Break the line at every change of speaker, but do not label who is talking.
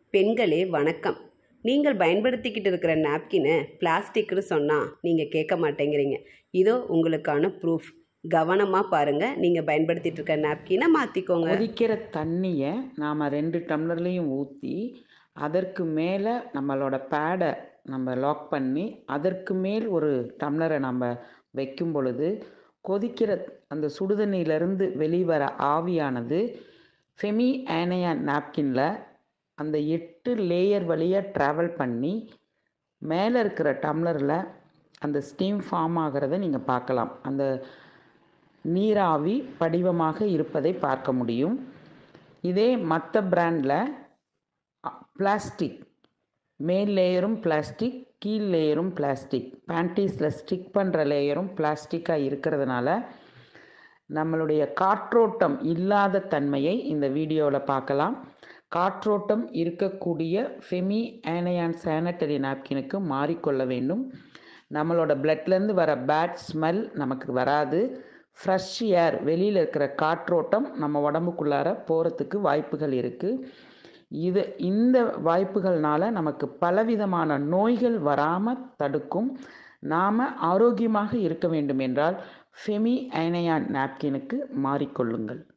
பெண்களே வணக்கம். நீங்கள் பயன்படுத்திக்கிட்டு இருக்கிற நாப்கினை பிளாஸ்டிக்னு சொன்னால் நீங்கள் கேட்க மாட்டேங்கிறீங்க. இதோ உங்களுக்கான ப்ரூஃப். கவனமாக பாருங்கள். நீங்கள் பயன்படுத்திகிட்டு இருக்க நாப்கினை மாற்றிக்கோங்க.
கொதிக்கிற தண்ணியை நாம் 2 டம்ளர்லேயும் ஊற்றி அதற்கு மேலே நம்மளோட பேடை நம்ம லாக் பண்ணி அதற்கு மேல் ஒரு டம்ளரை நம்ம வைக்கும் பொழுது கொதிக்கிற அந்த சுடுதண்ணியிலேருந்து வெளிவர ஆவியானது ஃபெமி ஆனையான் நாப்கினில் அந்த 8 லேயர் வழியாக ட்ராவல் பண்ணி மேலே இருக்கிற டம்ளரில் அந்த ஸ்டீம் ஃபார்ம் ஆகிறத நீங்கள் பார்க்கலாம். அந்த நீராவி படிவமாக இருப்பதை பார்க்க முடியும். இதே மற்ற பிராண்டில் பிளாஸ்டிக், மேல் லேயரும் பிளாஸ்டிக், கீழ் லேயரும் பிளாஸ்டிக், பேண்டீஸில் ஸ்டிக் பண்ணுற லேயரும் பிளாஸ்டிக்காக இருக்கிறதுனால நம்மளுடைய காற்றோட்டம் இல்லாத தன்மையை இந்த வீடியோவில் பார்க்கலாம். காற்றோட்டம் இருக்கக்கூடிய ஃபெமி ஆனையான் சானிட்டரி நாப்கினுக்கு மாறிக்கொள்ள வேண்டும். நம்மளோட பிளட்லேருந்து வர பேட் ஸ்மெல் நமக்கு வராது. ஃப்ரெஷ் ஏர், வெளியில் இருக்கிற காற்றோட்டம் நம்ம உடம்புக்குள்ளார போகிறதுக்கு வாய்ப்புகள் இருக்குது. இந்த வாய்ப்புகள்னால நமக்கு பலவிதமான நோய்கள் வராமல் தடுக்கும். நாம் ஆரோக்கியமாக இருக்க வேண்டும் என்றால் ஃபெமி ஆனையான் நாப்கினுக்கு மாறிக்கொள்ளுங்கள்.